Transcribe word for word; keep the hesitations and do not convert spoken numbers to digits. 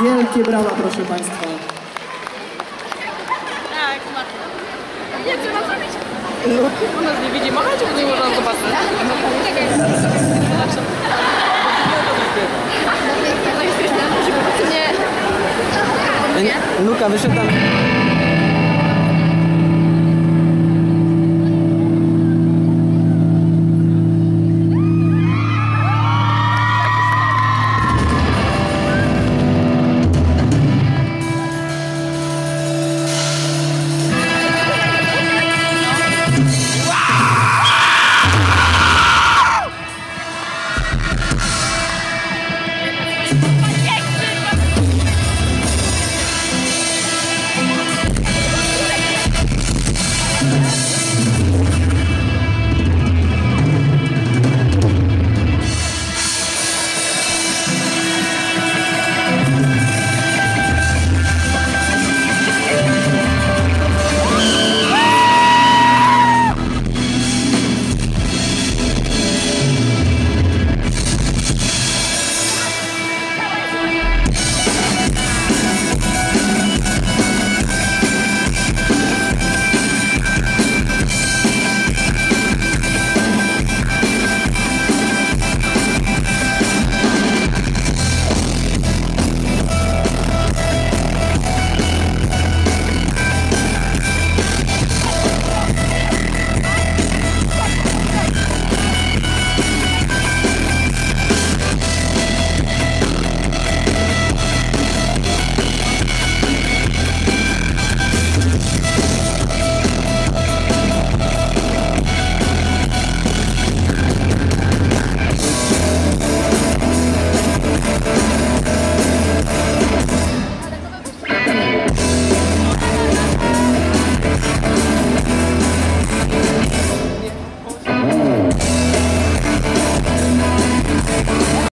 Wielkie brawa, proszę Państwa. Tak, Marta. Jak to mam zrobić? No, u nas nie widzi machać, bo nie można zobaczyć. Nie. Luka wyszedł tam.